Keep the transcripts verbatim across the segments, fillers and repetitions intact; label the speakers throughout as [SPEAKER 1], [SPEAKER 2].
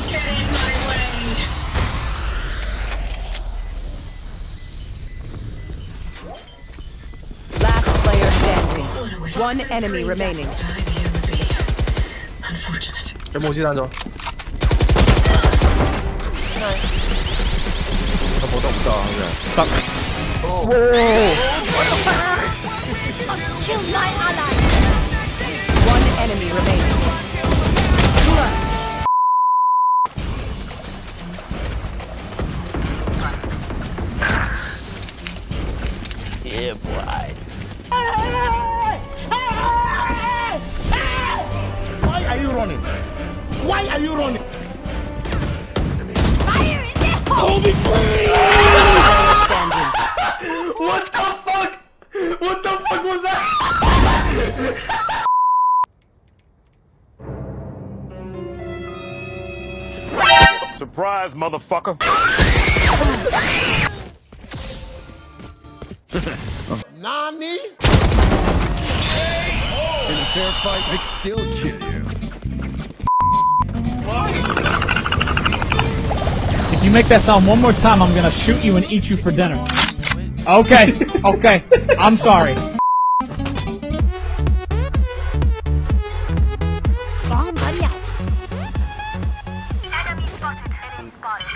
[SPEAKER 1] Get in my way.
[SPEAKER 2] Last player standing. One enemy remaining.
[SPEAKER 1] Unfortunate.
[SPEAKER 3] 내 모지 다녀. 나 뭐다 없다. 딱.
[SPEAKER 2] Kill my ally. One enemy remaining.
[SPEAKER 4] Yeah, boy.
[SPEAKER 5] Why are you running? Why are you running?
[SPEAKER 2] Fire in the hole.
[SPEAKER 5] Hold it, please!
[SPEAKER 3] What the fuck? What the fuck was that?
[SPEAKER 5] Surprise, motherfucker! Nani? In a fair fight, I'd still kill you.
[SPEAKER 6] If you make that sound one more time, I'm gonna shoot you and eat you for dinner. Okay, okay, I'm sorry.
[SPEAKER 2] Enemy spotted. Enemy spotted.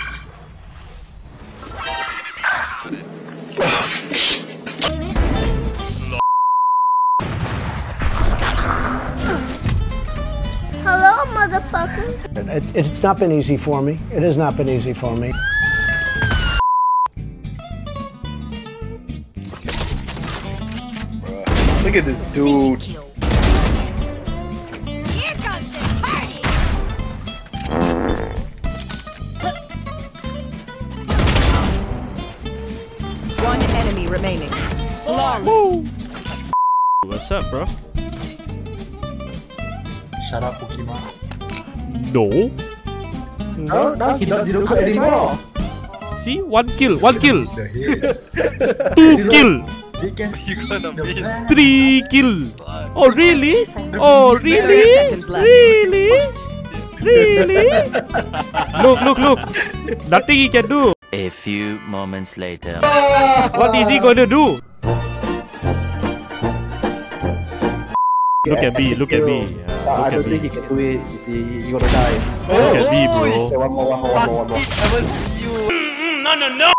[SPEAKER 7] Hello, motherfucker.
[SPEAKER 8] It, it's not been easy for me. It has not been easy for me.
[SPEAKER 3] Look at this dude.
[SPEAKER 2] Here comes the party. One enemy remaining. Flawless.
[SPEAKER 4] What's up, bro?
[SPEAKER 3] Shut up, Pokemon.
[SPEAKER 4] No.
[SPEAKER 3] No, no, he don't do it anymore.
[SPEAKER 4] See, one kill, one kill,
[SPEAKER 3] He's the hero.
[SPEAKER 4] two kill,
[SPEAKER 3] He can see the plan.
[SPEAKER 4] three kill. Oh really? Oh really?
[SPEAKER 2] seconds left.
[SPEAKER 4] Really? Really? Look, look, look. Nothing he can do.
[SPEAKER 9] A few moments later.
[SPEAKER 4] What is he gonna do? Look at me, look at me.
[SPEAKER 3] Uh, I
[SPEAKER 4] Look
[SPEAKER 3] don't
[SPEAKER 4] at
[SPEAKER 3] think
[SPEAKER 4] me.
[SPEAKER 3] he can do it. You see, he gonna die.
[SPEAKER 4] Look at me, bro.
[SPEAKER 3] Okay, one more, one more, one more, one more.
[SPEAKER 4] No, no, no.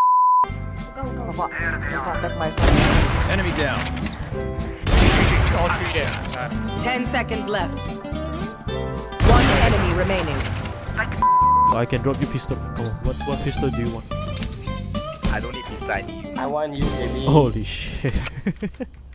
[SPEAKER 5] Enemy down.
[SPEAKER 2] Ten seconds left. One enemy remaining.
[SPEAKER 4] I can drop you pistol. Come on. What, what pistol do you want?
[SPEAKER 5] I don't need pistol, I need you.
[SPEAKER 3] I want you, baby.
[SPEAKER 4] Holy shit.